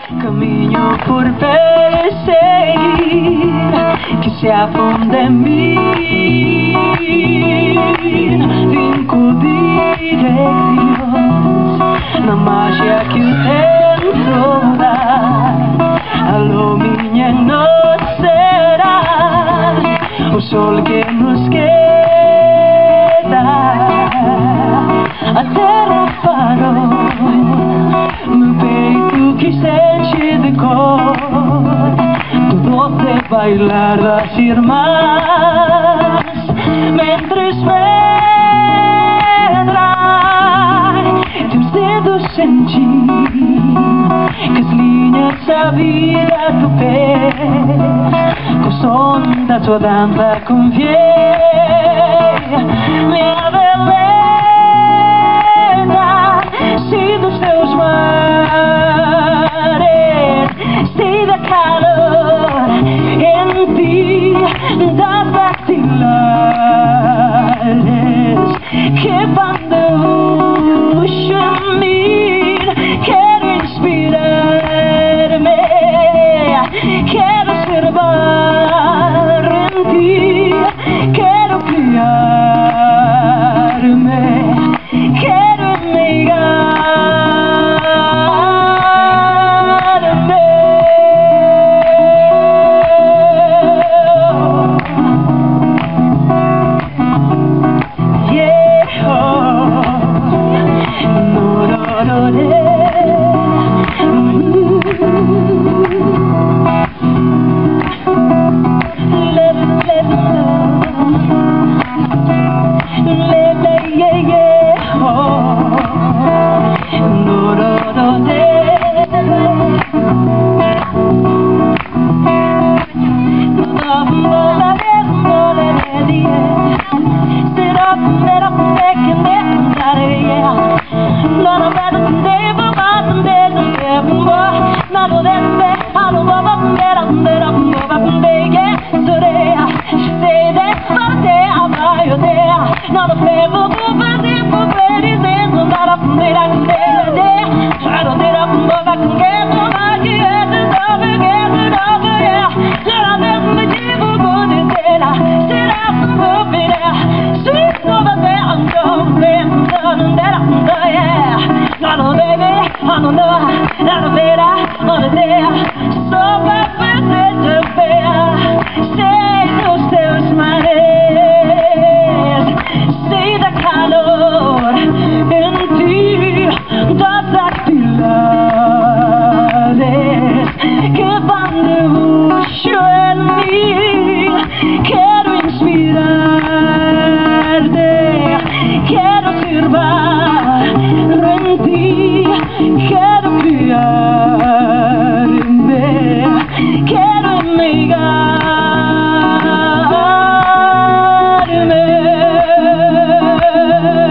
Caminho por perseguir que se afunde en mí. Vinco direitos na magia que o tempo dá. Alô, minha não será o sol que nos queda. A terra parou no peito que sente de cor. Tudo de bailar das irmãs mentres pedras. Teus dedos sentir que as linhas da vida do pé, com o som da tua dança convém. Minha beleza, se dos teus mares, se da calor em ti, das dactilares que van de luxo en mí. Quero inspirar-me, quero observar en ti, quero criar-me, quero negar-me. Yeah, oh, no, no, no, no.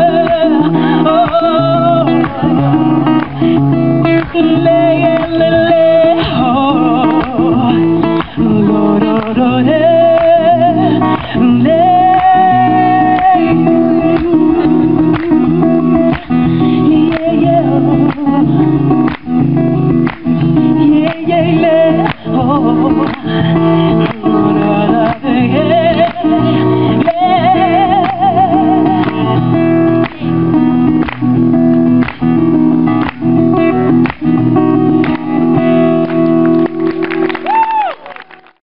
Oh,